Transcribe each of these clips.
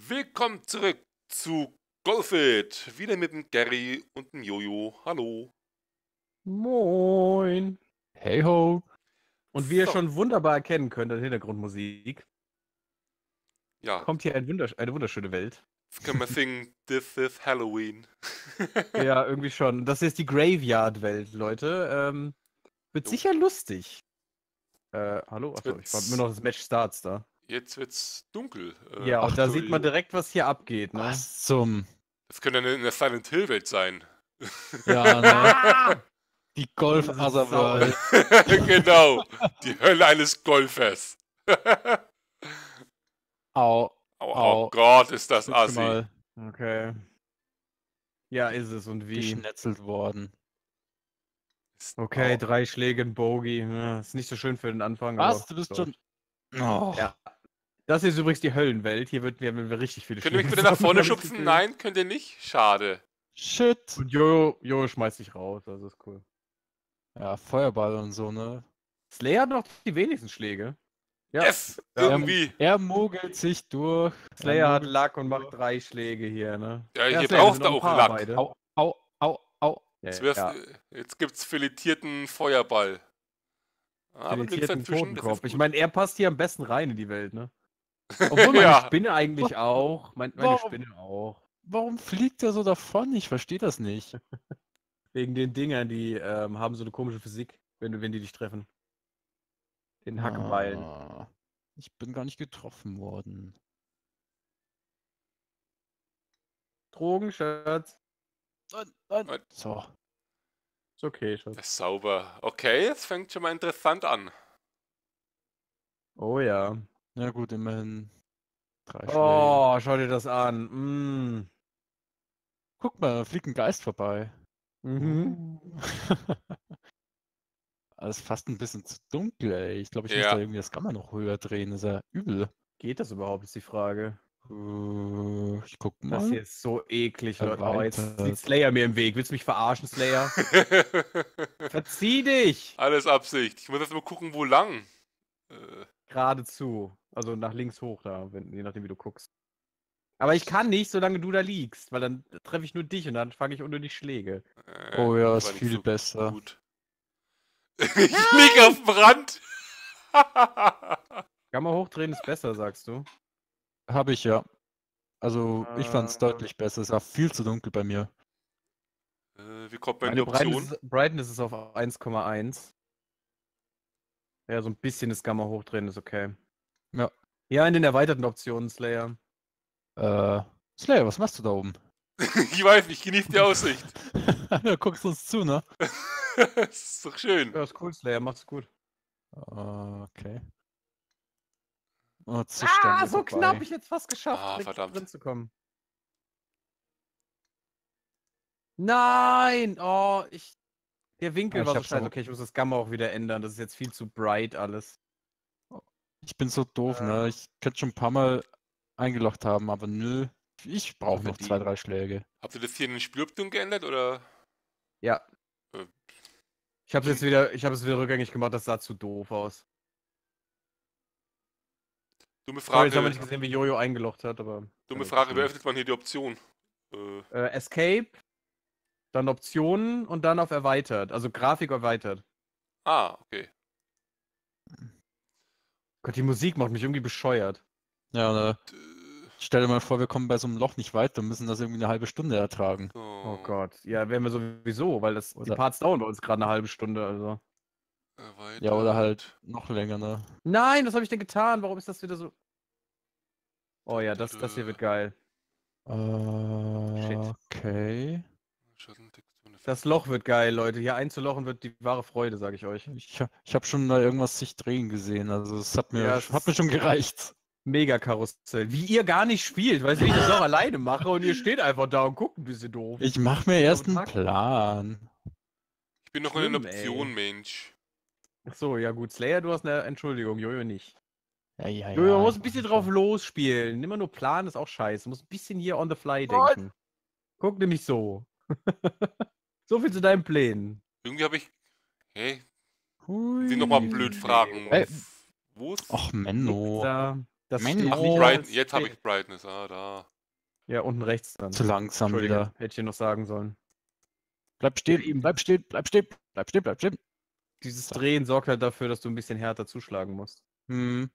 Willkommen zurück zu Golfit. Wieder mit dem Gary und dem Jojo. Hallo. Moin. Hey ho. Und wie ihr So, schon wunderbar erkennen könnt an Hintergrundmusik, ja, kommt hier eine wunderschöne Welt. jetzt können wir singen This is Halloween. Ja, irgendwie schon. Das ist die Graveyard-Welt, Leute. Wird Jo, sicher lustig. Hallo? jetzt Achso, ich warte mir wird's, noch das Match Starts da. jetzt wird's dunkel. Ja, und da sieht man aktuell. direkt, was hier abgeht, ne? Was zum... Das könnte in der Silent Hill Welt sein. Ja, ne? Ah! Die golf Diese Otherworld. Genau, die Hölle eines Golfers. Au, Oh Gott, ist das bin schon assi. mal Okay. Ja, ist es und wie? geschnetzelt worden. Okay, Oh, 3 Schläge in Bogey. Ja, ist nicht so schön für den Anfang, Was? aber Du bist so. schon... Oh. Ja. Das ist übrigens die Höllenwelt. Hier werden wir richtig viele könnt ihr mich Schläge bitte nach sammeln, vorne hab ich schubsen? Gefühl. Nein, könnt ihr nicht? Schade. Shit. Und Jojo schmeißt sich raus, das ist cool. Ja, Feuerball und so, ne? Slayer hat noch die wenigsten Schläge. Ja, Yes, Ja. irgendwie. Er mogelt sich durch. Slayer hat mogelt Lack sich und durch. macht 3 Schläge hier, ne? Ja, hier Slayer, wir braucht sind er noch ein auch paar Lack. beide. Au, au, au, au. Jetzt gibt's filetierten Feuerball. Aber nix Filetierten dazwischen, das Totenkopf. ist Ich gut. meine, er passt hier am besten rein in die Welt, ne? Obwohl meine Ja. Spinne eigentlich auch. Meine Warum? Spinne auch. Warum fliegt er so davon? Ich verstehe das nicht. Wegen den Dingern, die haben so eine komische Physik, wenn die dich treffen. Den Hackballen. Ah, ich bin gar nicht getroffen worden. Drogen, Schatz. Nein. So. Ist okay, Schatz. Das ist sauber. Okay, jetzt fängt schon mal interessant an. Oh ja. Na gut, immerhin 3 Schläge. Oh, schau dir das an. Mm. Guck mal, da fliegt ein Geist vorbei. Mhm. Das ist fast ein bisschen zu dunkel, ey. Ich glaube, ich muss Ja. da irgendwie das Gamma noch höher drehen. Das ist ja übel. Geht das überhaupt, ist die Frage. Ich guck Das mal. hier ist so eklig, Leute. Oh, jetzt Erweitert. sieht Slayer mir im Weg. Willst du mich verarschen, Slayer? Verzieh dich! Alles Absicht. Ich muss jetzt mal gucken, wo lang. Geradezu. Also nach links hoch da, je nachdem wie du guckst. Aber ich kann nicht, solange du da liegst, weil dann treffe ich nur dich und dann fange ich unter die Schläge. Oh ja, das ist war nicht viel so besser. gut. Ich lieg auf dem Rand. Gamma hochdrehen ist besser, sagst du? Habe ich ja. Also, ich fand es deutlich besser. Es war viel zu dunkel bei mir. Wie kommt man in die Meine Option? Brightness ist auf 1,1. Ja, so ein bisschen das Gamma hochdrehen ist okay. Ja. Ja, in den erweiterten Optionen, Slayer. Slayer, was machst du da oben? Ich weiß nicht, genieß die Aussicht. Ja, guckst uns zu, ne? Das ist doch schön. Ja, ist cool, Slayer, mach's gut. Okay. Oh, zischt an mir so vorbei. knapp, ich jetzt fast geschafft, Ah, direkt verdammt. drin zu kommen. Nein! Oh, der Winkel Ah, ich war so hab's scheiße. auch. Okay, ich muss das Gamma auch wieder ändern. Das ist jetzt viel zu bright alles. Ich bin so doof, ne? Ich könnte schon ein paar Mal eingeloggt haben, aber nö. Ich brauche noch 2, 3 Schläge. Habt ihr das hier in den Spieloptionen geändert oder? Ja. Äh. Ich habe es wieder rückgängig gemacht, das sah zu doof aus. Dumme Sorry, jetzt haben wir Frage. nicht gesehen, wie Jojo eingeloggt hat, aber. Dumme Frage, wie öffnet man hier die Option? Escape, dann Optionen und dann auf erweitert. Also Grafik erweitert. Okay. Gott, die Musik macht mich irgendwie bescheuert. Ja, ne? Stell dir mal vor, wir kommen bei so einem Loch nicht weiter und müssen das irgendwie eine halbe Stunde ertragen. Oh Gott. Ja, werden wir sowieso, weil die Oder- Parts dauern bei uns gerade eine halbe Stunde, also. Ja, oder halt noch länger, ne? Nein, was habe ich denn getan? Warum ist das wieder so. Oh ja, das hier wird geil. Okay. Das Loch wird geil, Leute. Hier einzulochen wird die wahre Freude, sage ich euch. Ich hab schon mal irgendwas sich drehen gesehen, also es hat mir, Ja, es hat mir schon gereicht. Mega Karussell. Wie ihr gar nicht spielt, weißt du, wie ich das auch alleine mache und ihr steht einfach da und guckt ein bisschen doof. Ich mach mir erst einen Tag. Plan. Ich bin noch in den Schlimm, Optionen, Mensch. Ach so, ja gut. Slayer, du hast eine Entschuldigung, Jojo nicht. Ja. Jojo muss ein ich bisschen mach drauf schon. losspielen. Immer nur planen ist auch scheiße. Du musst ein bisschen hier on the fly denken. Guck nämlich so. So viel zu deinen Plänen. Irgendwie habe ich. Hey, Hui. Sie nochmal blöd fragen. Ey. Wo ist. Och, Menno. Da. Das Mann, steht ach, wie Jetzt habe ich Brightness. Ah, da. Ja, unten rechts dann. Zu langsam Entschuldige, wieder. hätte ich dir noch sagen sollen. Bleib stehen, eben. bleib stehen, bleib stehen, bleib stehen, bleib stehen. Dieses So. Drehen sorgt halt dafür, dass du ein bisschen härter zuschlagen musst. Hm.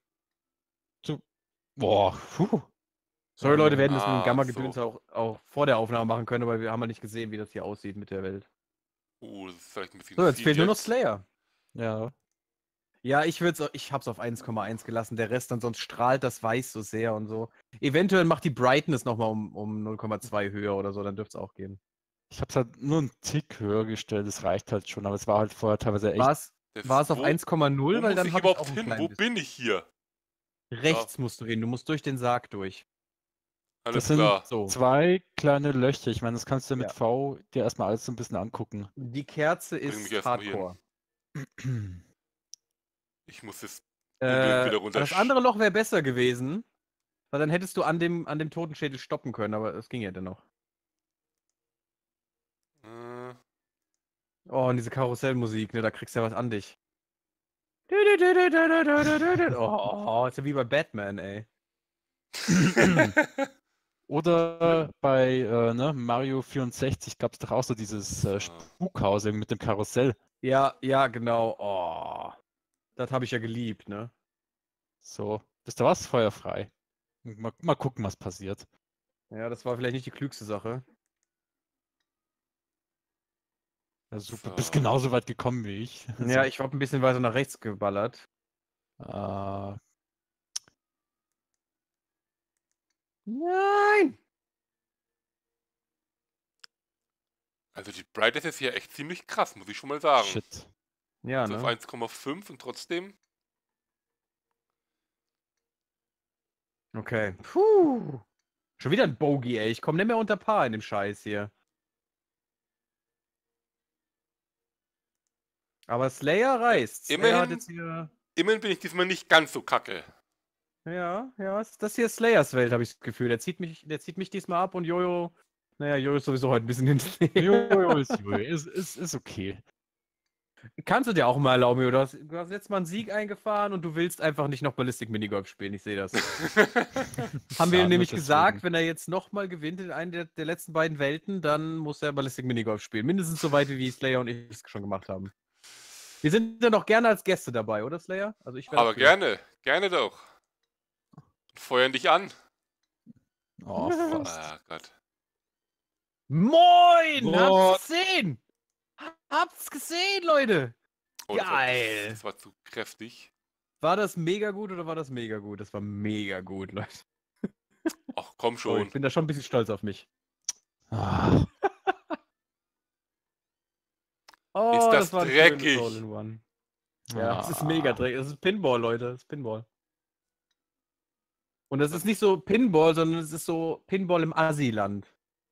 Boah, Sorry, Leute, wir hätten das mit dem Ah, Gamma-Gedöns so. auch vor der Aufnahme machen können, aber wir haben halt nicht gesehen, wie das hier aussieht mit der Welt. Das ist vielleicht ein bisschen So, jetzt viel fehlt nur noch jetzt. Slayer. ja. Ja, ich hab's auf 1,1 gelassen. Der Rest, dann sonst strahlt das Weiß so sehr und so. Eventuell macht die Brightness nochmal um 0,2 höher oder so, dann dürfte es auch gehen. Ich hab's halt nur einen Tick höher gestellt, das reicht halt schon, aber es war halt vorher teilweise echt. War es auf 1,0, Wo weil muss dann ich hab ich überhaupt auch ein hin? klein Wo bisschen. bin ich hier? Rechts musst du hin, du musst durch den Sarg durch. Alles Das sind klar. So. 2 kleine Löcher. Ich meine, das kannst du mit Ja. V dir erstmal alles so ein bisschen angucken. Die Kerze Bring mich ist erst mal hier Hardcore. Ich muss es unbedingt wieder runter. Das andere Loch wäre besser gewesen, weil dann hättest du an dem Totenschädel stoppen können, aber es ging ja dennoch. Oh, und diese Karussellmusik, ne, da kriegst du ja was an dich. Oh, ist ja wie bei Batman, ey. Oder bei Mario 64 gab es doch auch so dieses Spukhaus mit dem Karussell. Ja, genau. Oh, das habe ich ja geliebt, ne? So, da war es feuerfrei. Mal gucken, was passiert. Ja, das war vielleicht nicht die klügste Sache. Ja, super, So. bist genauso weit gekommen wie ich. Ja, ich habe ein bisschen weiter nach rechts geballert. Nein! Also die Brightness ist hier echt ziemlich krass, muss ich schon mal sagen. Shit. Ja, Also auf ne? 1,5 und trotzdem. Okay. Puh. Schon wieder ein Bogey, ey. Ich komme nicht mehr unter Paar in dem Scheiß hier. Aber Slayer reißt. Slayer hat jetzt hier... Immerhin bin ich diesmal nicht ganz so kacke. Ja, das hier ist Slayers Welt, habe ich das Gefühl. Der zieht mich diesmal ab und Jojo... Naja, Jojo ist sowieso heute ein bisschen hinterher. Jojo ist okay. Kannst du dir auch mal erlauben, Jojo. Du hast jetzt mal einen Sieg eingefahren und du willst einfach nicht noch Ballistic Minigolf spielen. Ich sehe das. Haben wir Ja, ihm nämlich nur gesagt, deswegen. wenn er jetzt nochmal gewinnt in einer der letzten beiden Welten, dann muss er Ballistic Minigolf spielen. Mindestens so weit, wie Slayer und ich es schon gemacht haben. Wir sind ja noch gerne als Gäste dabei, oder Slayer? Also ich Aber gerne doch. Feuern dich an. Oh, fast. Ah Gott. Moin! What? Habt's gesehen! Habt's gesehen, Leute! Oh, Geil! Das war zu kräftig. War das mega gut oder war das mega gut? Das war mega gut, Leute. Ach komm Oh, schon. ich bin da schon ein bisschen stolz auf mich. Ah, Oh, Ist das war ein dreckig. schönes All-in-One. Ja, es ist ah. mega dreckig. Es ist Pinball, Leute. Es ist Pinball. Und das ist nicht so Pinball, sondern es ist so Pinball im Assi-Land.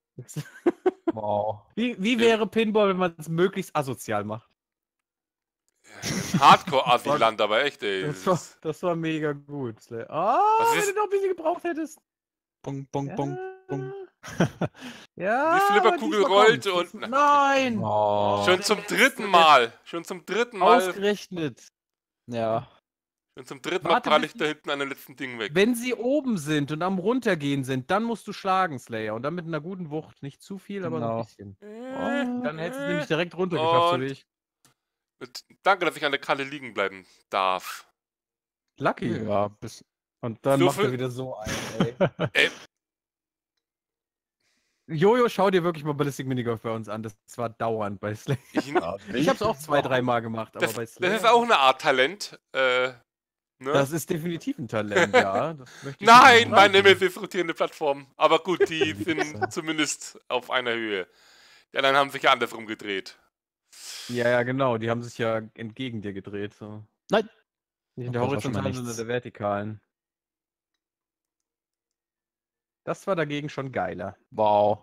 Wow. Wie wäre Pinball, wenn man es möglichst asozial macht? Hardcore-Asi-Land, aber echt, ey. Das war mega gut. Oh, Was wenn ist- du noch ein bisschen gebraucht hättest. Bong, bong, bong, bong. Ja, Die Flipperkugel aber diesmal rollt kommt's. und- Nein! Oh. Schon zum dritten Mal. Schon zum dritten Mal Ausgerechnet. Ja. Warte, pralle bis ich da hinten an den letzten Ding weg. Wenn sie oben sind und am Runtergehen sind, dann musst du schlagen, Slayer. Und dann mit einer guten Wucht. Nicht zu viel, aber so ein Genau. bisschen. Dann hättest du es nämlich direkt Und- runtergeschafft, so wie ich. Danke, dass ich an der Kalle liegen bleiben darf. Lucky. Ja, bis. Und dann So macht er viel- wieder so ein, ey. Ey, Jojo, schau dir wirklich mal Ballistic Minigolf bei uns an. Das war dauernd bei Slayer. Ich hab's auch 2-3 Mal gemacht, aber das, bei das Slayer. ist auch eine Art Talent. Ne? Das ist definitiv ein Talent, ja. Das möchte ich Nein, nicht mein bestreiten. Nemesis rotierende Plattform. Aber gut, die sind zumindest auf einer Höhe. Die anderen haben sich ja andersrum gedreht. Ja, genau. Die haben sich ja entgegen dir gedreht. So. Nein. Nicht in der Das war schon mal horizontalen, sondern nichts. in der vertikalen. Das war dagegen schon geiler. Wow.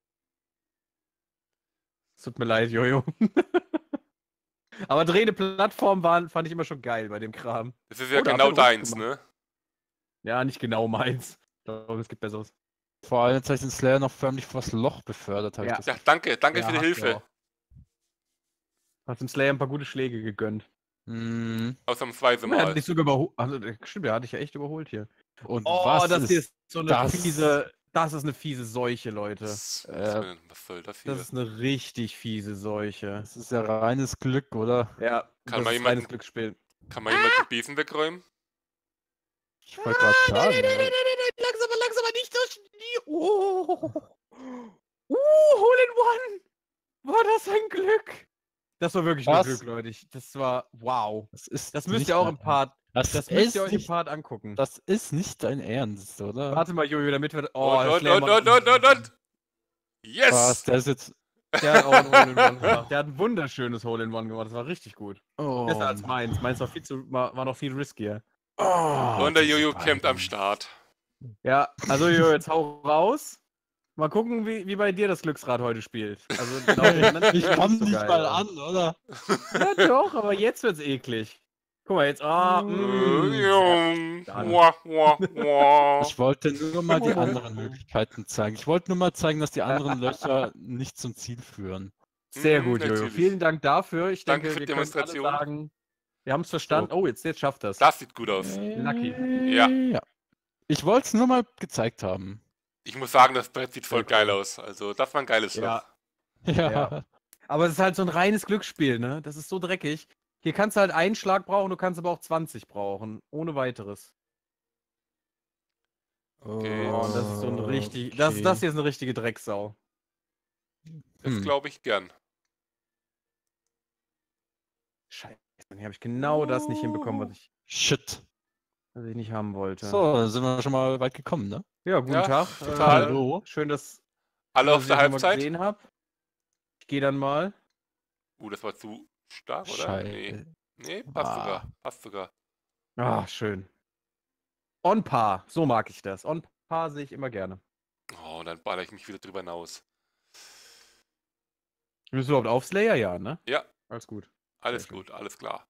Es tut mir leid, Jojo. Aber drehende Plattformen fand ich immer schon geil bei dem Kram. Das ist ja Oh, da genau hat er deins, gemacht. ne? Ja, nicht genau meins. Ich glaube, es gibt Besseres. Vor allem, jetzt habe ich den Slayer noch förmlich vors Loch befördert. Hab Ja. ich das Ja, danke für die hast du Hilfe. auch. Hast dem Slayer ein paar gute Schläge gegönnt. Mhm. Ausnahmsweise Er hat mal. dich sogar überholt. Also, stimmt, der hat dich ja echt überholt hier. Und Oh, was das hier ist ist so eine das? fiese. Das ist eine fiese Seuche, Leute. Was soll das hier? Das ist eine richtig fiese Seuche. Das ist ja reines Glück, oder? Ja, Kann das man ist jemanden- reines Glücksspiel. Kann mal jemand den Besen wegräumen? Ich wollte gerade sagen. Langsamer, nicht so schnell. Hole in One. War das ein Glück? Das war wirklich ein Was? Glück, Leute. Das war, wow. Das Das müsst nicht ihr auch dein im Part, Ernst. das müsst ihr euch im nicht, Part angucken. das ist nicht dein Ernst, oder? Warte mal, Jojo, damit wir, oh, und. und. Yes! Was, der ist jetzt... Der hat auch ein Hole-in-One gemacht. Der hat ein wunderschönes Hole-in-One gemacht. Das war richtig gut. Oh, Besser als meins. Meins war noch viel riskier. oh, Und der diese Jojo campt am beiden. Start. Ja, also Jojo, jetzt hau raus. Mal gucken, wie bei dir das Glücksrad heute spielt. Also, Ich komm nicht mal an, oder? Ja, doch, aber jetzt wird's eklig. Guck mal, jetzt. Dann. Ich wollte nur mal die anderen Möglichkeiten zeigen. Ich wollte nur mal zeigen, dass die anderen Löcher nicht zum Ziel führen. Sehr gut, Jojo. Natürlich. Vielen Dank dafür. Ich Danke denke, für wir die können alle Demonstration. sagen, wir haben es verstanden. Oh, jetzt schafft das. Das sieht gut aus. Lucky. Ja. Ich wollte es nur mal gezeigt haben. Ich muss sagen, das Brett sieht voll Sehr cool. geil aus. Also, das war ein geiles Loch. Ja. Ja. Ja. Aber es ist halt so ein reines Glücksspiel, ne? Das ist so dreckig. Hier kannst du halt einen Schlag brauchen, du kannst aber auch 20 brauchen. Ohne weiteres. Okay. Oh, und das ist so ein richtig. Das hier ist eine richtige Drecksau. Das glaube ich gern. Scheiße, hier habe ich genau das nicht hinbekommen, Shit. was ich nicht haben wollte. So, dann sind wir schon mal weit gekommen, ne? Ja, guten Ja, Tag. total. Hallo. Schön, dass Alle auf ich der euch noch mal Halbzeit? gesehen habe. Ich gehe dann mal. Das war zu stark, oder? Scheiße. Nee, passt Ah. sogar. Passt sogar. Ah, schön. On par, so mag ich das. On par sehe ich immer gerne. Oh, dann baller ich mich wieder drüber hinaus. Bist du überhaupt auf Slayer? Ja, ne? Ja. Alles gut. Alles Sehr schön. gut, alles klar.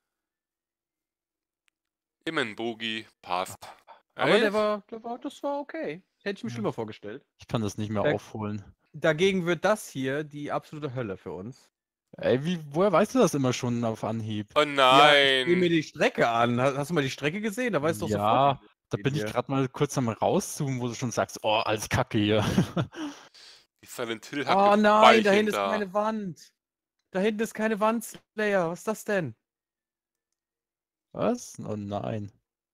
Immenbogi, passt. Aber Elf? das war okay. Hätte ich mir schlimmer vorgestellt. Ich kann das nicht mehr Ja. aufholen. Dagegen wird das hier die absolute Hölle für uns. Ey, woher weißt du das immer schon auf Anhieb? Oh Ja, ich sehe mir nein! die Strecke an. Hast du mal die Strecke gesehen? Da weißt du doch Ja, sofort. da bin ich hier. gerade mal kurz am rauszoomen, wo du schon sagst, oh, alles Kacke hier. Die Silent Hill Oh nein, Ballchen da hinten ist da. keine Wand. Da hinten ist keine Wand, Slayer. Was ist das denn? Was? Oh nein.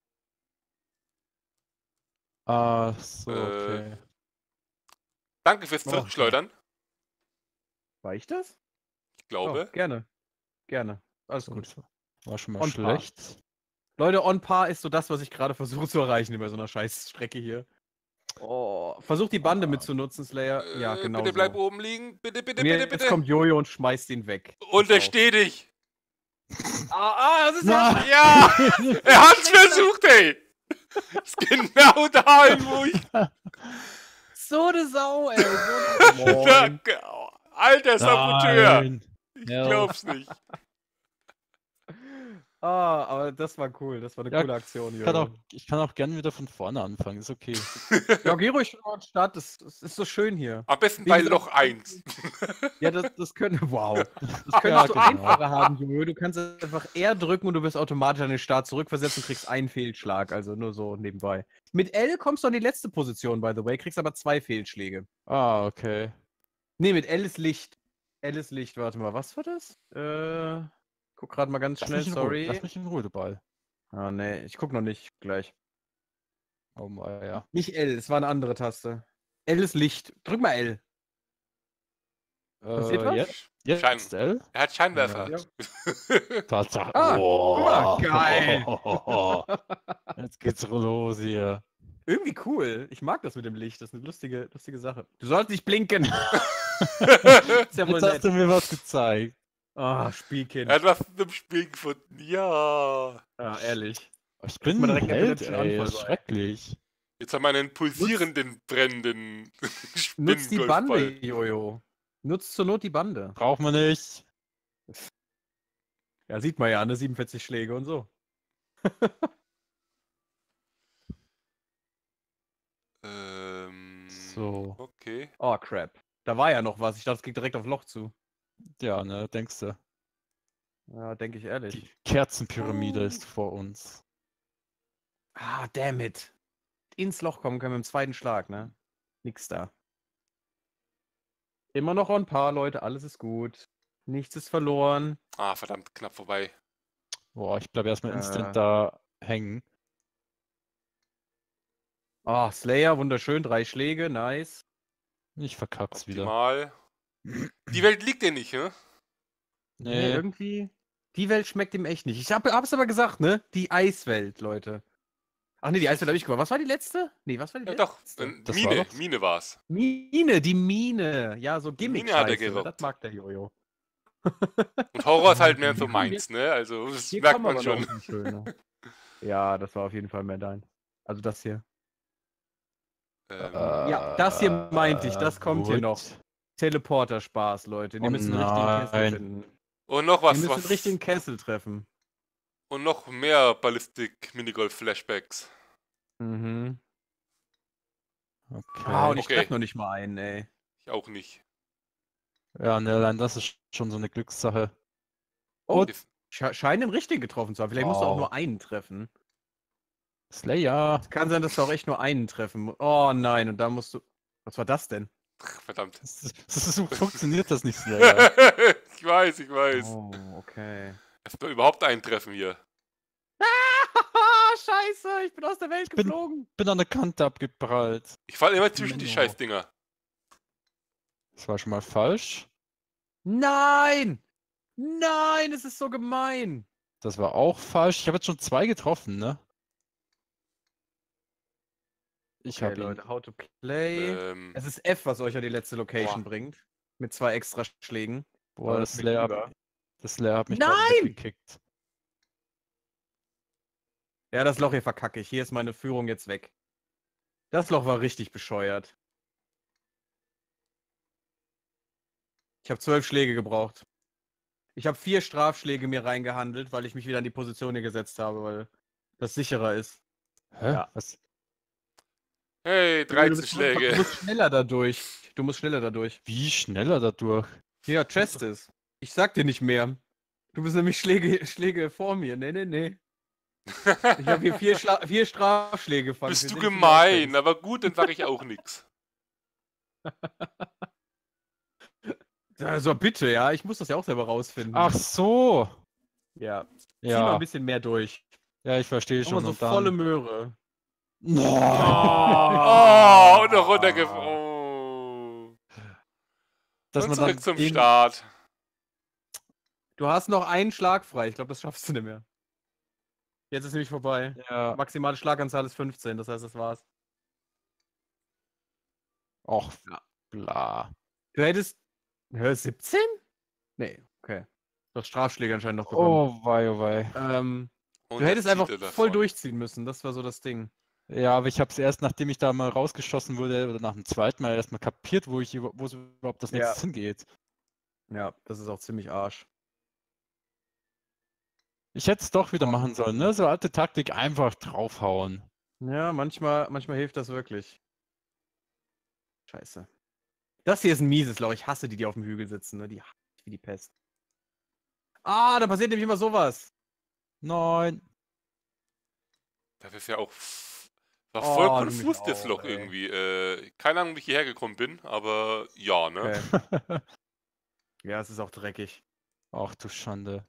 Ah, so, okay. Danke fürs Oh, Zurückschleudern. War ich das? Ich glaube. Oh, gerne. Gerne. Alles So, gut. das war schon mal On par. schlecht. Leute, on par ist so das, was ich gerade versuche zu erreichen bei so einer scheiß Strecke hier. Oh, versuch die Bande mitzunutzen, Slayer. Ja, genau. Bitte so. bleib oben liegen. Bitte, bitte, Und bitte, jetzt bitte. kommt Jojo und schmeißt ihn weg. Untersteh dich. Das ist Nein. Ja! Er hat's versucht, ey! Ist genau dahin, wo ich. so eine Sau, ey. So eine... Moin. Alter Saboteur! Nein. Ich Ja. glaub's nicht. Aber das war cool. Das war eine Ja, coole Aktion, Ich kann auch gerne wieder von vorne anfangen, ist okay. Ja, geh ruhig schon mal an den Start. Das ist so schön hier. Am besten Wie bei gesagt, Loch 1. Ja, das könnte. Wow. Das Ja, könntest du genau. einfacher haben, Jojo. Du kannst einfach R drücken und du wirst automatisch an den Start zurückversetzt und kriegst einen Fehlschlag. Also nur so nebenbei. Mit L kommst du an die letzte Position, by the way, kriegst aber 2 Fehlschläge. Ah, okay. Nee, mit L ist Licht. L ist Licht, warte mal, was war das? Guck gerade mal ganz Lass schnell, mich in Ruhe, sorry. lass mich in Ruhe, du Ball. Ah, nee, ich guck noch nicht, gleich. Oh mein, ja. Nicht L, es war eine andere Taste. L ist Licht. Drück mal L. Passiert was? Jetzt Schein- L? Er hat Scheinwerfer. Ja. Tatsache. Ah, Oh. guck mal, geil. Jetzt geht's los hier. Irgendwie cool. Ich mag das mit dem Licht. Das ist eine lustige Sache. Du sollst nicht blinken. ist ja wohl Jetzt hast nett. du mir was gezeigt. Ah, Spielkind. Er hat was mit dem Spiel gefunden. Ja. Ja, ehrlich. Ich bin mal ein direkt einen Held, epileptischen ey. Anfall Das ist bei. schrecklich. Jetzt haben wir einen pulsierenden, brennenden Nutz die Bande, Spinnengolfball. Jojo. Nutz zur Not die Bande. Braucht man nicht. Ja, sieht man ja, ne? 47 Schläge und so. So. Okay. Oh, crap. Da war ja noch was. Ich dachte, es geht direkt auf Loch zu. Ja, ne, denkst du. Ja, denke ich ehrlich. Die Kerzenpyramide ist vor uns. Ah, damn it. Ins Loch kommen können wir im zweiten Schlag, ne? Nix da. Immer noch on par, Leute. Alles ist gut. Nichts ist verloren. Ah, verdammt, knapp vorbei. Boah, ich bleibe erstmal instant da hängen. Ah, Slayer, wunderschön. 3 Schläge, nice. Ich verkack's wieder. Optimal. Die Welt liegt dir nicht, ne? Nee, Nee, irgendwie. Die Welt schmeckt ihm echt nicht. Ich hab's aber gesagt, ne? Die Eiswelt, Leute. Ach nee, die Eiswelt habe ich gemacht. Was war die letzte? Nee, was war die Ja, letzte? doch. Das Mine, war doch- Mine war's. Mine, die Mine. Ja, so gimmick Mine hat er Scheiße, ne? gerockt. Das mag der Jojo. Und Horror ist halt mehr Hier so kommen meins, ne? Also, das Hier merkt kommen man aber schon. noch ein schöner. Ja, das war auf jeden Fall mehr dein. Also das hier. Ja, das hier meinte ich, das kommt hier noch. gut. Teleporter-Spaß, Leute. Die Oh müssen den richtigen Kessel nein. finden. Und noch Die was, müssen den richtigen Kessel treffen. Und noch mehr Ballistik-Minigolf-Flashbacks. Mhm. Okay. Ah, und ich Okay. treffe noch nicht mal einen, ey. Ich auch nicht. Ja, ne, allein das ist schon so eine Glückssache. Oh, Ist- scheinen den richtigen getroffen zu haben. Vielleicht musst du auch Wow. nur einen treffen. Slayer. Es kann sein, dass du auch echt nur einen treffen musst. Oh nein, und da musst du. Was war das denn? Ach, verdammt. So funktioniert das nicht, Slayer. Ich weiß. Oh, okay. Erstmal überhaupt eintreffen hier. Scheiße, ich bin aus der Welt bin- geflogen. Bin an der Kante abgeprallt. Ich falle immer zwischen die Menno. Scheißdinger. Das war schon mal falsch. Nein! Nein, es ist so gemein. Das war auch falsch. Ich habe jetzt schon 2 getroffen, ne? Ich Okay, habe ihn. Leute, how to play. Es ist F, was euch an die letzte Location bringt. Mit 2 extra Schlägen. Boah, das das ist mir Slayer, lieber. das Slayer hat mich Nein! gerade weggekickt. Ja, das Loch hier verkacke ich. Hier ist meine Führung jetzt weg. Das Loch war richtig bescheuert. Ich habe 12 Schläge gebraucht. Ich habe 4 Strafschläge mir reingehandelt, weil ich mich wieder an die Position hier gesetzt habe, weil das sicherer ist. Hä? Ja. Was? Hey, Du 13 Du Schläge. musst schneller dadurch. Du musst schneller dadurch. Wie schneller dadurch? Ja, Chest ist. Ich sag dir nicht mehr. Du bist nämlich Schläge vor mir. Nee. Ich habe hier 4 Strafschläge gefangen. Bist Wir du sind gemein, viel aber gut, dann sage ich auch nichts. Also bitte, ja. Ich muss das ja auch selber rausfinden. Ach so. Ja. Zieh mal Ja, ein bisschen mehr durch. ja, ich verstehe Mach mal schon. so Und dann... volle Möhre. No. Oh, und noch runtergefallen. Oh. Dass Und man zurück dann zum den- Start. Du hast noch einen Schlag frei. Ich glaube, das schaffst du nicht mehr. Jetzt ist nämlich vorbei. Ja, Maximale Schlaganzahl ist 15. Das heißt, das war's. och, Ja. bla. Du hättest... Hä, 17? Nee, okay. Du hast Strafschläge anscheinend noch bekommen. Oh wei, oh wei. Und Du jetzt hättest zieht einfach er davon. voll durchziehen müssen. Das war so das Ding. Ja, aber ich habe es erst, nachdem ich da mal rausgeschossen wurde, oder nach dem zweiten Mal erstmal kapiert, wo es überhaupt das nächste Ja. hingeht. Ja, das ist auch ziemlich Arsch. Ich hätte es doch wieder machen sollen, ne? So alte Taktik, einfach draufhauen. Ja, manchmal hilft das wirklich. Scheiße. Das hier ist ein mieses Loch. Ich hasse die, die auf dem Hügel sitzen. Ne? Die hasse ich wie die Pest. Ah, da passiert nämlich immer sowas. Nein. Das ist ja auch. War Oh, voll du mich konfus, das auch, Loch ey. irgendwie. Keine Ahnung, wie ich hierher gekommen bin, aber ja, ne? Okay. Ja, es ist auch dreckig. Ach du Schande.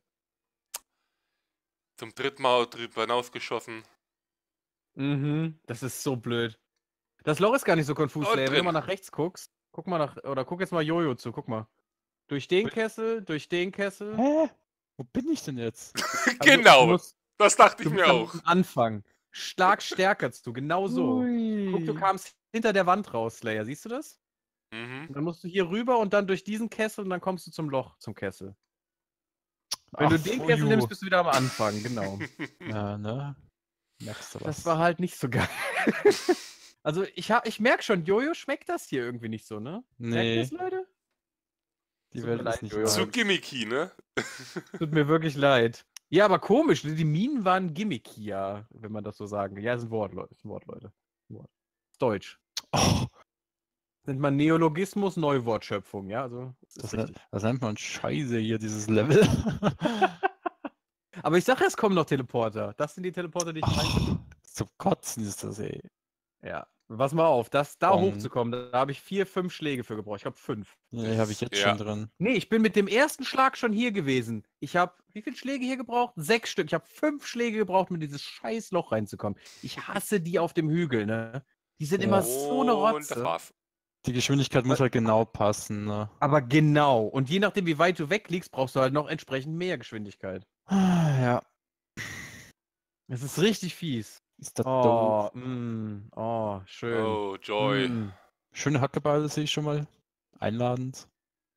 Zum dritten Mal drüber hinausgeschossen. Mhm, das ist so blöd. Das Loch ist gar nicht so konfus, Oh, Slayer. Wenn du drin. mal nach rechts guckst, guck mal guck jetzt mal Jojo zu, guck mal. Durch den Kessel, durch den Kessel. Hä? Wo bin ich denn jetzt? Also, Genau, Du musst, das dachte ich du mir musst auch. am Anfang. Schlag stärker zu, genau so. Guck, du Ui. kamst hinter der Wand raus, Slayer. Siehst du das? Mhm. Und dann musst du hier rüber und dann durch diesen Kessel und dann kommst du zum Loch, zum Kessel. Wenn du Ach, den for Kessel you. nimmst, bist du wieder am Anfang, genau. Ja, ne? Merkst du was? Das war halt nicht so geil. Also ich merke schon, Jojo schmeckt das hier irgendwie nicht so, ne? Merkt ihr Nee, das, Leute? die tut Welt mir leid, ist nicht Jojo. Zu alt. gimmicky, ne? Tut mir wirklich leid. Ja, aber komisch, ne? Die Minen waren gimmicky, ja, wenn man das so sagen kann. Ja, ist ein Wort, Leute. Ist ein Wort, Leute. Ein Wort. Deutsch. Oh, Nennt man Neologismus, Neuwortschöpfung, ja, also ist richtig. das nennt man Scheiße hier, dieses Level. Aber ich sage, es kommen noch Teleporter. Das sind die Teleporter, die ich meine. Oh, Zum Kotzen ist das, ey. Ja. Pass mal auf, da Bong. hochzukommen, da habe ich 4, 5 Schläge für gebraucht. Ich glaube 5. Nee, habe ich jetzt Ja. schon drin. Nee, ich bin mit dem ersten Schlag schon hier gewesen. Ich habe, wie viele Schläge hier gebraucht? 6 Stück. Ich habe 5 Schläge gebraucht, um in dieses scheiß Loch reinzukommen. Ich hasse die auf dem Hügel, ne? Die sind Ja. immer so eine Und das Rotze. war's. Die Geschwindigkeit muss halt genau passen, ne? Aber genau. Und je nachdem, wie weit du wegliegst, brauchst du halt noch entsprechend mehr Geschwindigkeit. Ja, Es ist richtig fies. ist das Oh, doof. schön. Oh, Joy. Schöne Hackebeile sehe ich schon mal. Einladend.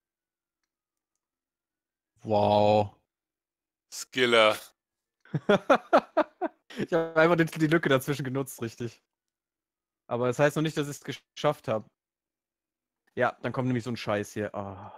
Wow. Skiller. Ich habe einfach die Lücke dazwischen genutzt, richtig. Aber das heißt noch nicht, dass ich es geschafft habe. Ja, dann kommt nämlich so ein Scheiß hier. Oh.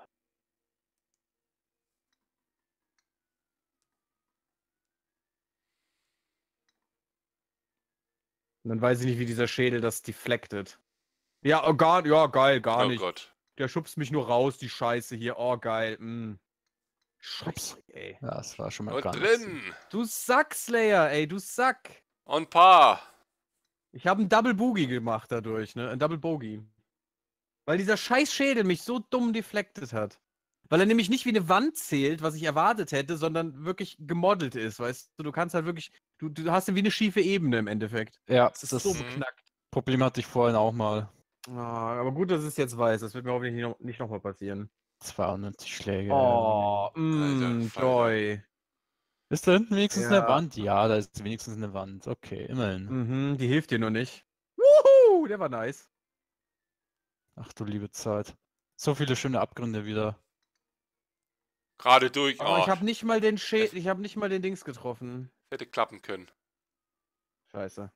Und dann weiß ich nicht, wie dieser Schädel das deflected. Ja, oh, ja, geil, gar Oh nicht. Gott. Der schubst mich nur raus, die Scheiße hier. Oh, geil. Scheiße, ey. Ja, das war schon mal Und gar nicht. drin. Du Sack, Slayer, ey, du Sack. Und Paar. Ich habe einen Double Boogie gemacht dadurch, ne? Ein Double Bogey. Weil dieser scheiß Schädel mich so dumm deflected hat. Weil er nämlich nicht wie eine Wand zählt, was ich erwartet hätte, sondern wirklich gemodelt ist, weißt du? Du kannst halt wirklich, du hast ihn wie eine schiefe Ebene im Endeffekt. Ja, Das ist das so beknackt. Problem hatte ich vorhin auch mal. Ah, aber gut, dass ich es jetzt weiß. Das wird mir hoffentlich nicht noch mal passieren. 290 Schläge. Oh, Alter Falter. Joy. Ist da hinten wenigstens eine Ja. Wand? Ja, da ist wenigstens eine Wand. Okay, immerhin. Mhm, die hilft dir nur nicht. Wuhu, der war nice. Ach du liebe Zeit. So viele schöne Abgründe wieder. Gerade durch. Aber Oh, ich habe nicht mal den ich habe nicht mal den Dings getroffen. hätte klappen können. Scheiße.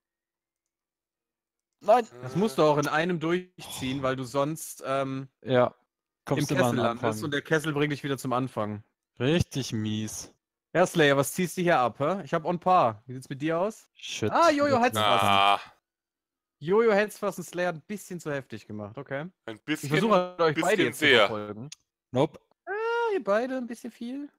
Nein! Das musst du auch in einem durchziehen, weil du sonst Ja. im Kommst immer Kessel am landest Anfang. und der Kessel bringt dich wieder zum Anfang. Richtig mies. Ja, Slayer, was ziehst du hier ab, hä? Ich hab on par. Wie sieht's mit dir aus? Shit. Ah, Jojo Jetzt hat's noch fast. dran. Ah, Jojo hätt's fast ein Slayer ein bisschen zu heftig gemacht, okay? ein Ich bisschen. versuche halt, euch beide bisschen jetzt sehr. zu verfolgen. Nope. Ah, ihr beide ein bisschen viel.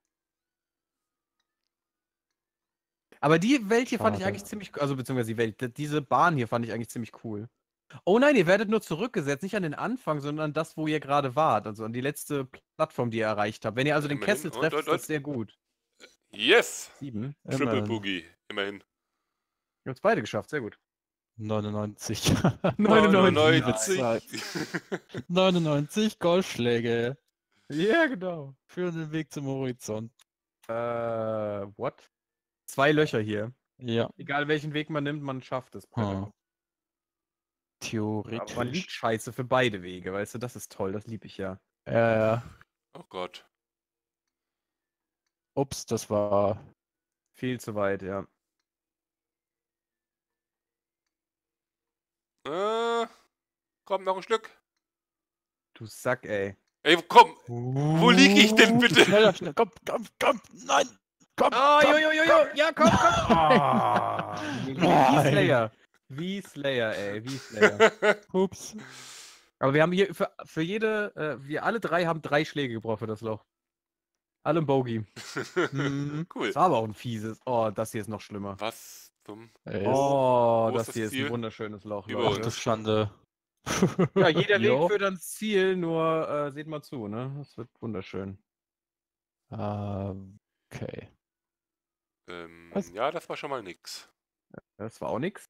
Aber die Welt hier fand ich Schade. eigentlich ziemlich, also beziehungsweise die Welt, diese Bahn hier fand ich eigentlich ziemlich cool. Oh nein, ihr werdet nur zurückgesetzt, nicht an den Anfang, sondern an das, wo ihr gerade wart, also an die letzte Plattform, die ihr erreicht habt. Wenn ihr also den Immerhin. Kessel Und, trefft, und, ist das und. sehr gut. Yes. 7. Triple Immerhin. Boogie. Immerhin. Ihr habt es beide geschafft, sehr gut. 99. 99. 99 Golfschläge Ja, genau. für den Weg zum Horizont. What? 2 Löcher hier. Ja. Egal welchen Weg man nimmt, man schafft es. Hm. Aber man Theoretisch. liegt scheiße für beide Wege, weißt du, das ist toll, das liebe ich ja. Ja. Oh Gott. Ups, das war. Viel zu weit, ja. Komm, noch ein Stück. Du Sack, ey. Ey, komm. Wo lieg ich denn bitte? Schneller, schnell. Komm, nein. Komm, Oh, komm, jo, ja, komm. Wie Nein. Slayer. Wie Slayer, ey, wie Slayer. Ups. Aber wir haben hier für jede, wir alle 3 haben 3 Schläge gebraucht für das Loch. Alle im Bogey. Hm. Cool. Das war aber auch ein fieses. Oh, das hier ist noch schlimmer. Was zum... Oh, Wo ist das das hier ist Ziel? ein wunderschönes Loch, Über Ach Leute. du Schande. Ja, jeder Jo. Weg führt ans Ziel, nur seht mal zu, ne? Das wird wunderschön. Okay. Was? Ja, das war schon mal nix. Das war auch nix.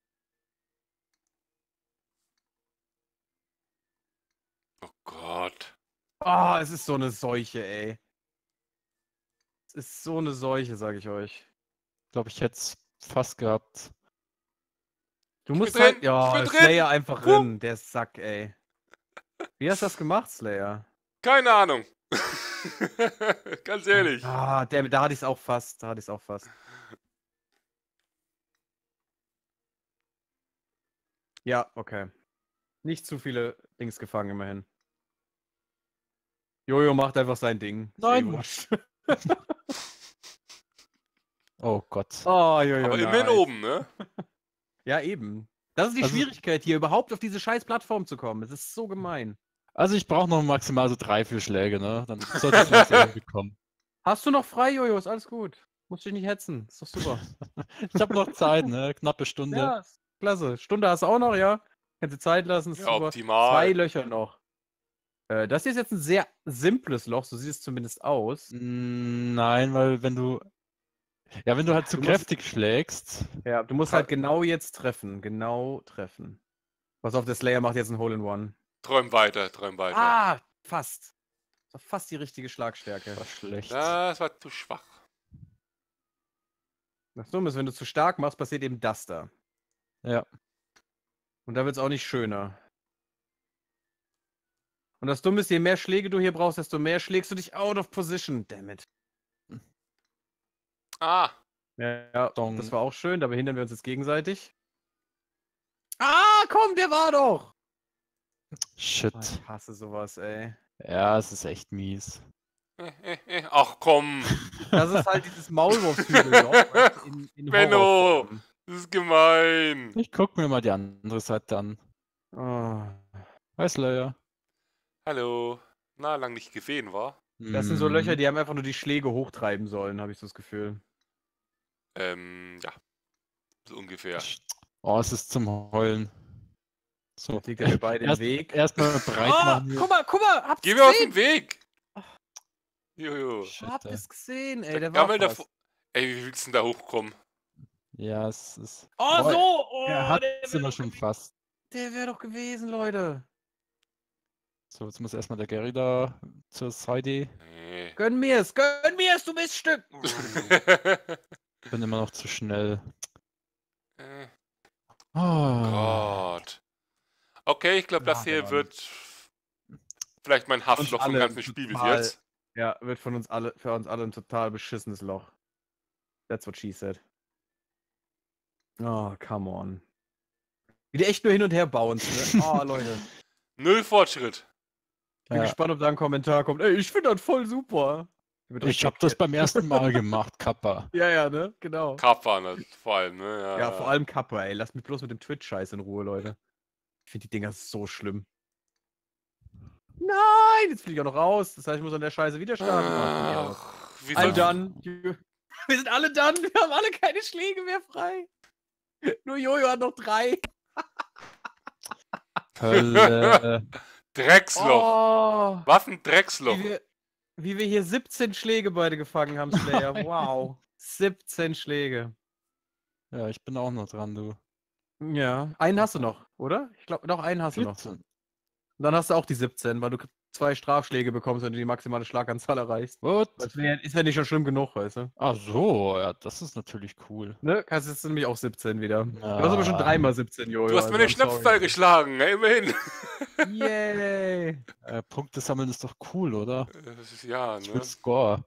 Oh Gott. Oh, es ist so eine Seuche, ey. Es ist so eine Seuche, sag ich euch. Ich glaube, ich hätte es fast gehabt. Du Ich musst bin halt, drin, ja, ich bin drin. Slayer einfach rennen, der Sack, ey. Wie hast du das gemacht, Slayer? Keine Ahnung. Ganz ehrlich. Ah, da hatte ich es auch fast, Ja, okay. Nicht zu viele Dings gefangen, immerhin. Jojo macht einfach sein Ding. Ist Nein. wurscht. Oh Gott. Oh, Jojo, Aber immerhin nice. oben, ne? Ja, eben. Das ist die Also- Schwierigkeit hier, überhaupt auf diese scheiß Plattform zu kommen. Es ist so gemein. Also ich brauche noch maximal so 3, 4 Schläge, ne? Dann sollte ich das hinbekommen. Hast du noch frei, Jojo? Ist alles gut. Musst dich nicht hetzen. Ist doch super. Ich habe noch Zeit, ne? Knappe Stunde. Ja, ist klasse. Stunde hast du auch noch, ja. Kannst du Zeit lassen, ist Ja, super. optimal. 2 Löcher noch. Das hier ist jetzt ein sehr simples Loch, so sieht es zumindest aus. Nein, weil wenn du halt zu Du musst- kräftig schlägst, Ja, du musst halt genau jetzt treffen. Genau treffen. Pass auf, der Slayer macht jetzt ein Hole-in-One. Träum weiter, träum weiter. Ah, fast. Das war fast die richtige Schlagstärke. war schlecht. Das war zu schwach. Das Dumme ist, wenn du zu stark machst, passiert eben das da. Ja. Und da wird es auch nicht schöner. Und das Dumme ist, je mehr Schläge du hier brauchst, desto mehr schlägst du dich out of position. Damn it. Ah, Ja, Dong. das war auch schön, da behindern wir uns jetzt gegenseitig. Ah, komm, der war doch! Shit. Oh, ich hasse sowas, ey. Ja, es ist echt mies. Ach komm, Das ist halt dieses Maulwurfshügelloch in Benno! Horrorform. das ist gemein. Ich guck mir mal die andere Seite an. Oh. Hi Slayer. Hallo. Na, lang nicht gesehen, war? Das sind so Löcher, die haben einfach nur die Schläge hochtreiben sollen, habe ich so das Gefühl. Ja. So ungefähr. Oh, es ist zum Heulen. So. Jetzt liegt er mir beide im Weg. Erstmal breit Oh, machen. hier. guck mal, habt Geh ihr mir aus gesehen? dem Weg! Jojo. Shit, Habt ey. ihr es gesehen, ey, der war Gammel fast. davor. Ey, wie willst du denn da hochkommen? Ja, es ist. Oh, Boah, so! Oh, Er hat der es wär immer doch schon gew- fast. Der wäre doch gewesen, Leute. So, jetzt muss erstmal der Gary da zur Seite. Nee. Gönn mir's, du Miststück! Ich bin immer noch zu schnell. Äh, Oh. Gott. Okay, ich glaube, das hier Mann. wird vielleicht mein Haftloch vom alle ganzen Spiel bis total- jetzt. Ja, wird für uns alle ein total beschissenes Loch. That's what she said. Oh, come on. Wie die echt nur hin und her bouncen, ne? Oh, Leute. Null Fortschritt. Ich bin Ja. gespannt, ob da ein Kommentar kommt. Ey, ich finde das voll super. Ich habe das beim ersten Mal gemacht, Kappa. Ja, ja, ne? Genau. Kappa, ne? Vor allem, ne? Ja, vor allem Kappa, ey. Lasst mich bloß mit dem Twitch-Scheiß in Ruhe, Leute. Ich finde die Dinger so schlimm. Nein, jetzt fliege ich auch noch raus. Das heißt, ich muss an der Scheiße wieder starten. Ach, Ach, wie I'm soll done. Wir sind alle done. Wir haben alle keine Schläge mehr frei. Nur Jojo hat noch 3. Hölle. Drecksloch. Oh, Was ein Drecksloch. wie wir hier 17 Schläge beide gefangen haben, Slayer. Wow. 17 Schläge. Ja, ich bin auch noch dran, du. Ja. Einen hast du noch, oder? Ich glaube, noch einen hast du noch. 14. Und dann hast du auch die 17, weil du 2 Strafschläge bekommst, wenn du die maximale Schlaganzahl erreichst. What? Das ist ja nicht schon schlimm genug, weißt du? Ach so, ja, das ist natürlich cool. Ne? Kannst jetzt nämlich auch 17 wieder. Du hast aber schon Ah. 3-mal 17, Jojo. Du hast mir den also I'm sorry. Schnapszahl geschlagen, ja, immerhin. Yay! Punkte sammeln ist doch cool, oder? Das ist ja, Ich ne? will Score.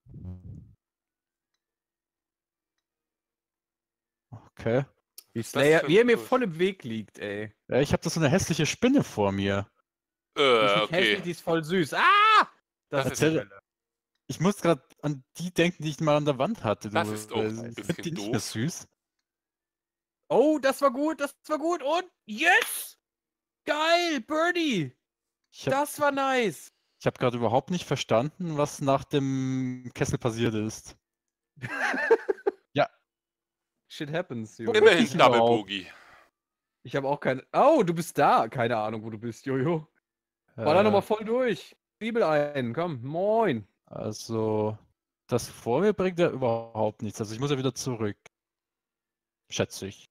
Okay. Wie das Slayer, für wie er mir Kurs? voll im Weg liegt, ey. Ja, ich habe da so eine hässliche Spinne vor mir. Die ist nicht Okay. hässlich, die ist voll süß. Ah! Das ist ist- die Hölle. Ich muss gerade an die denken, die ich mal an der Wand hatte. Das du. ist auch ein Ich bisschen finde die nicht mehr doof. süß. Oh, das war gut und yes! Geil, Birdie! Ich habe Das war nice. hab gerade überhaupt nicht verstanden, was nach dem Kessel passiert ist. Shit happens, Wo Jojo. bin Immerhin ich Double überhaupt? Bogey. Ich habe auch keine. Oh, du bist da. Keine Ahnung, wo du bist, Jojo. Baller nochmal voll durch. Zwiebel ein, komm, moin. Also, das vor mir bringt ja überhaupt nichts. Also ich muss ja wieder zurück. Schätze ich.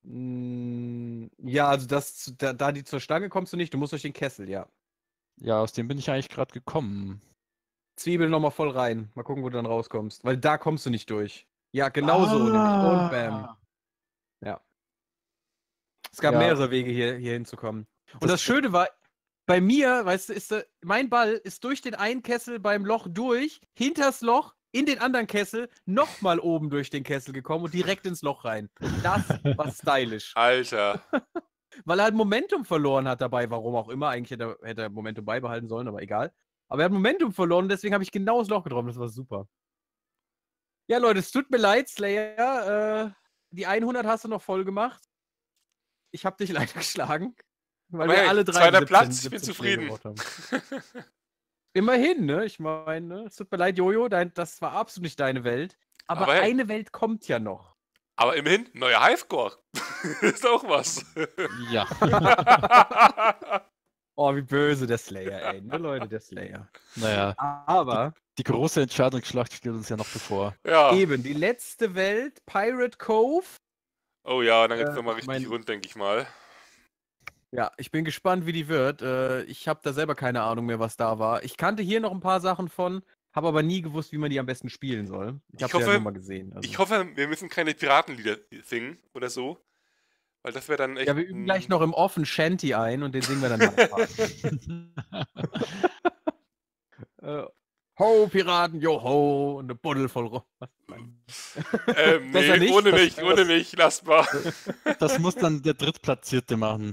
Ja, also da die zur Stange kommst du nicht, du musst durch den Kessel, ja. Ja, aus dem bin ich eigentlich gerade gekommen. Zwiebel nochmal voll rein. Mal gucken, wo du dann rauskommst. Weil da kommst du nicht durch. Ja, genau so nämlich. Und bam. Ja. Es gab Ja. mehrere Wege, hier hinzukommen. Und Das- das Schöne war, bei mir, weißt du, mein Ball ist durch den einen Kessel beim Loch durch, hinters Loch, in den anderen Kessel, nochmal oben durch den Kessel gekommen und direkt ins Loch rein. Das war stylisch. Alter. Weil er halt Momentum verloren hat dabei, warum auch immer. Eigentlich hätte er Momentum beibehalten sollen, aber egal. Aber er hat Momentum verloren und deswegen habe ich genau das Loch getroffen. Das war super. Ja, Leute, es tut mir leid, Slayer. Die 100 hast du noch voll gemacht. Ich habe dich leider geschlagen. Weil Aber wir hey, alle drei zweiter 17 Platz, ich bin 17 zufrieden. Schläge gebraucht haben. Immerhin, ne? Ich meine, es tut mir leid, Jojo, das war absolut nicht deine Welt. aber Aber hey. eine Welt kommt ja noch. Aber immerhin, neuer Highscore. Ist auch was. Ja. Oh, wie böse der Slayer, ey. Ne, Leute, der Slayer. Naja, Aber die große Entscheidungsschlacht steht uns ja noch bevor. Ja. eben, die letzte Welt, Pirate Cove. Oh ja, dann geht's Äh, nochmal richtig rund, denke ich mal. Ja, ich bin gespannt, wie die wird. Ich habe da selber keine Ahnung mehr, was da war. Ich kannte hier noch ein paar Sachen von, habe aber nie gewusst, wie man die am besten spielen soll. Ich habe sie ja nur mal gesehen. Also. Ich hoffe, wir müssen keine Piratenlieder singen oder so. Weil das wäre dann echt. Ja, wir üben gleich noch im Offen Shanty ein und den singen wir dann Ho, Piraten, yo ho, und eine Buddel voll rum. Besser Nee, nicht, ohne das- mich, ohne mich, lasst mal. Das muss dann der Drittplatzierte machen.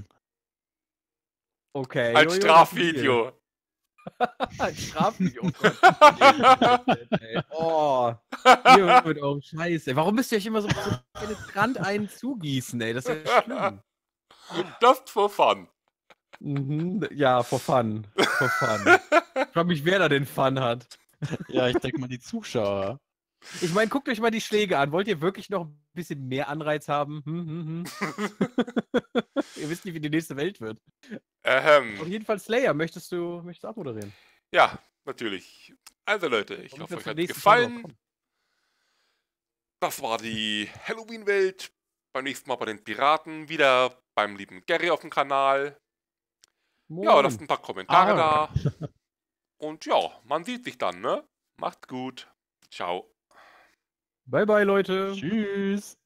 Okay. Als Jojo, Strafvideo. Als Strafvideo. Oh Gott. Ey. Oh, ihr mit eurem Scheiß, ey. Warum müsst ihr euch immer so penetrant einen zugießen, ey? Das ist ja schlimm. Just for fun. Mhm, ja, for fun. For fun. Ich frage mich, wer da den Fun hat. Ja, ich denke mal die Zuschauer. Ich meine, guckt euch mal die Schläge an. Wollt ihr wirklich noch ein bisschen mehr Anreiz haben? Ihr wisst nicht, wie die nächste Welt wird. Auf jeden Fall, Slayer, möchtest du abmoderieren? Ja, natürlich. Also Leute, ich Damit hoffe, wir euch zum hat nächsten Fall noch gefallen. kommen. Das war die Halloween-Welt. Beim nächsten Mal bei den Piraten. Wieder beim lieben Gary auf dem Kanal. Ja, Moin. lasst ein paar Kommentare Ah. da. Und ja, man sieht sich dann, ne? Macht's gut. Ciao. Bye, bye, Leute. Tschüss.